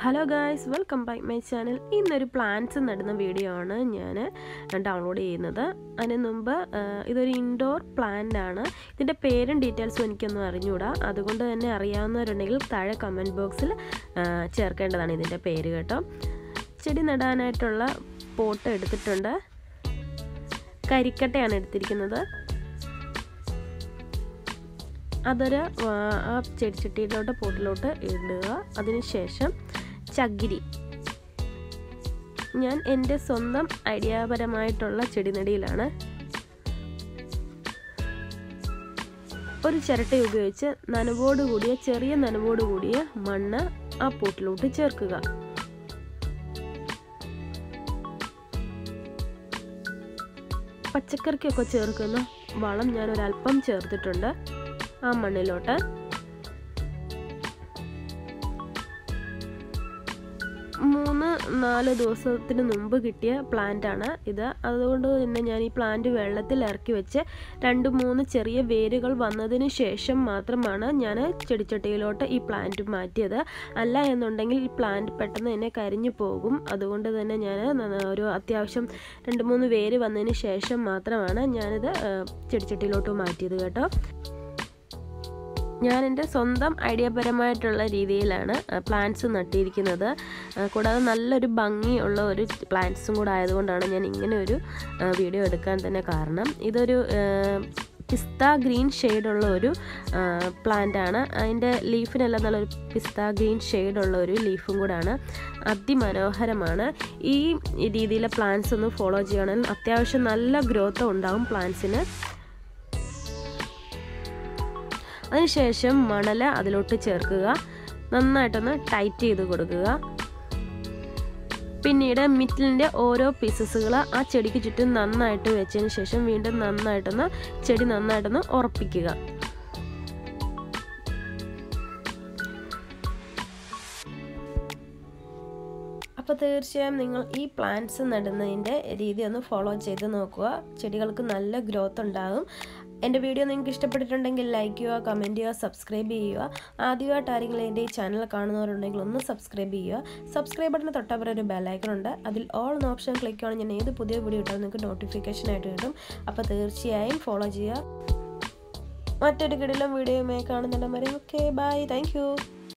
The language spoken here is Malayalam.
Hello guys, welcome back my channel. ഇന്നൊരു പ്ലാന്റ്സ് നടുന്ന വീഡിയോ ആണ് ഞാൻ ഡൗൺലോഡ് ചെയ്യുന്നത്. അതിന് മുമ്പ് ഇതൊരു ഇൻഡോർ പ്ലാന്റ് ആണ്. ഇതിൻ്റെ പേരും ഡീറ്റെയിൽസും എനിക്കൊന്നും അറിഞ്ഞുകൂടാ. അതുകൊണ്ട് തന്നെ അറിയാവുന്നവരുണ്ടെങ്കിൽ താഴെ കമൻറ്റ് ബോക്സിൽ ചേർക്കേണ്ടതാണ് ഇതിൻ്റെ പേര് കേട്ടോ. ചെടി നടാനായിട്ടുള്ള പോട്ട് എടുത്തിട്ടുണ്ട്. കരിക്കട്ടയാണ് എടുത്തിരിക്കുന്നത്. അതൊരു ആ ചെടിച്ചട്ടിയിലോട്ട് പോട്ടിലോട്ട് ഇടുക. അതിനുശേഷം ചകിരി, ഞാൻ എൻ്റെ സ്വന്തം ഐഡിയാപരമായിട്ടുള്ള ചെടിനടിയിലാണ്. ഒരു ചിരട്ട ഉപയോഗിച്ച് ചെറിയ നനവോട് കൂടിയ മണ്ണ് ആ പോട്ടിലോട്ട് ചേർക്കുക. പച്ചക്കറിക്കൊക്കെ ചേർക്കുന്ന വളം ഞാൻ ഒരല്പം ചേർത്തിട്ടുണ്ട് ആ മണ്ണിലോട്ട്. 3-4 ദിവസത്തിന് മുമ്പ് കിട്ടിയ പ്ലാന്റ് ആണ് ഇത്. അതുകൊണ്ട് തന്നെ ഞാൻ ഈ പ്ലാന്റ് വെള്ളത്തിൽ ഇറക്കി വെച്ച് 2-3 ചെറിയ വേരുകൾ വന്നതിന് ശേഷം മാത്രമാണ് ഞാൻ ചെടിച്ചട്ടിയിലോട്ട് ഈ പ്ലാന്റ് മാറ്റിയത്. അല്ല എന്നുണ്ടെങ്കിൽ ഈ പ്ലാന്റ് പെട്ടെന്ന് തന്നെ കരിഞ്ഞു പോകും. അതുകൊണ്ട് തന്നെ ഞാൻ ഒരു അത്യാവശ്യം 2-3 വേര് വന്നതിന് ശേഷം മാത്രമാണ് ഞാനിത് ചെടിച്ചട്ടിയിലോട്ട് മാറ്റിയത് കേട്ടോ. ഞാൻ എൻ്റെ സ്വന്തം ഐഡിയപരമായിട്ടുള്ള രീതിയിലാണ് പ്ലാന്റ്സ് നട്ടിരിക്കുന്നത്. കൂടാതെ നല്ലൊരു ഭംഗിയുള്ള ഒരു പ്ലാന്റ്സും കൂടെ ആയതുകൊണ്ടാണ് ഞാൻ ഇങ്ങനെ ഒരു വീഡിയോ എടുക്കാൻ തന്നെ കാരണം. ഇതൊരു പിസ്ത ഗ്രീൻ ഷെയ്ഡുള്ള ഒരു പ്ലാന്റാണ്. അതിൻ്റെ ലീഫിനെല്ലാം നല്ലൊരു പിസ്ത ഗ്രീൻ ഷെയ്ഡുള്ള ഒരു ലീഫും കൂടാണ്. അതിമനോഹരമാണ്. ഈ രീതിയിലെ പ്ലാന്റ്സ് ഒന്ന് ഫോളോ ചെയ്യണമെങ്കിൽ അത്യാവശ്യം നല്ല ഗ്രോത്ത് ഉണ്ടാകും പ്ലാന്റ്സിന്. അതിനുശേഷം മണൽ അതിലോട്ട് ചേർക്കുക. നന്നായിട്ടൊന്ന് ടൈറ്റ് ചെയ്ത് കൊടുക്കുക. പിന്നീട് മിറ്റിലിൻ്റെ ഓരോ പീസസുകൾ ആ ചെടിക്ക് ചുറ്റും നന്നായിട്ട് വെച്ചതിന് ശേഷം വീണ്ടും ചെടി നന്നായിട്ടൊന്ന് ഉറപ്പിക്കുക. അപ്പോൾ തീർച്ചയായും നിങ്ങൾ ഈ പ്ലാന്റ്സ് നടുന്നതിൻ്റെ രീതി ഒന്ന് ഫോളോ ചെയ്ത് നോക്കുക. ചെടികൾക്ക് നല്ല ഗ്രോത്ത് ഉണ്ടാകും. എൻ്റെ വീഡിയോ നിങ്ങൾക്ക് ഇഷ്ടപ്പെട്ടിട്ടുണ്ടെങ്കിൽ ലൈക്ക് ചെയ്യുക, കമൻറ്റ് ചെയ്യുക, സബ്സ്ക്രൈബ് ചെയ്യുക. ആദ്യമായിട്ട് ആരെങ്കിലും എൻ്റെ ഈ ചാനൽ കാണുന്നവരുണ്ടെങ്കിൽ ഒന്ന് സബ്സ്ക്രൈബ് ചെയ്യുക. സബ്സ്ക്രൈബ് ബട്ടന് തൊട്ടപ്പുറം ഒരു ബെല്ലൈക്കൺ ഉണ്ട്. അതിൽ ഓൾ എന്ന ഓപ്ഷൻ ക്ലിക്ക് ചെയ്യുകയാണെങ്കിൽ ഞാൻ ഏത് പുതിയ വീഡിയോ ഇട്ടാലും നിങ്ങൾക്ക് നോട്ടിഫിക്കേഷൻ ആയിട്ട് കിട്ടും. അപ്പോൾ തീർച്ചയായും ഫോളോ ചെയ്യുക. മറ്റൊരു കിടിലം വീഡിയോയുമായി കാണുന്നിടം വരെ ഓക്കെ ബൈ, താങ്ക് യു.